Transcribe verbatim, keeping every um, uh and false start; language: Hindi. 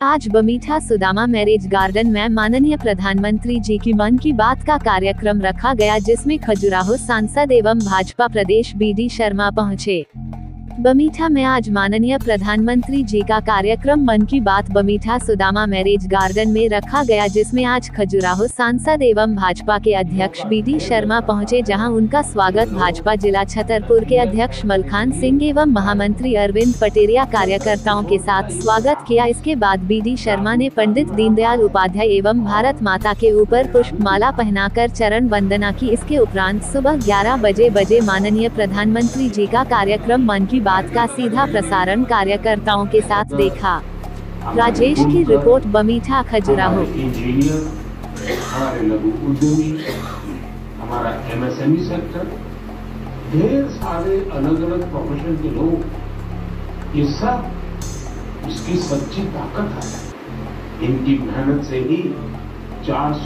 आज बमीठा सुदामा मैरिज गार्डन में माननीय प्रधानमंत्री जी की मन की बात का कार्यक्रम रखा गया, जिसमें खजुराहो सांसद एवं भाजपा प्रदेश बी डी शर्मा पहुंचे। बमीठा में आज माननीय प्रधानमंत्री जी का कार्यक्रम मन की बात बमीठा सुदामा मैरिज गार्डन में रखा गया, जिसमें आज खजुराहो सांसद एवं भाजपा के अध्यक्ष बी डी शर्मा पहुंचे, जहां उनका स्वागत भाजपा जिला छतरपुर के अध्यक्ष मलखान सिंह एवं महामंत्री अरविंद पटेरिया कार्यकर्ताओं के साथ स्वागत किया। इसके बाद बी डी शर्मा ने पंडित दीनदयाल उपाध्याय एवं भारत माता के ऊपर पुष्प माला पहनाकर चरण वंदना की। इसके उपरांत सुबह ग्यारह बजे बजे माननीय प्रधानमंत्री जी का कार्यक्रम मन की बात का सीधा प्रसारण कार्यकर्ताओं के साथ देखा। राजेश की रिपोर्ट, बमीठा खजुराहो। इंजीनियर, हमारे लघु उद्यमी, हमारा M S M E sector, ढेर सारे अलग अलग प्रोफेशन के लोग, ये सब इसकी सच्ची ताकत है। इनकी मेहनत से ही चार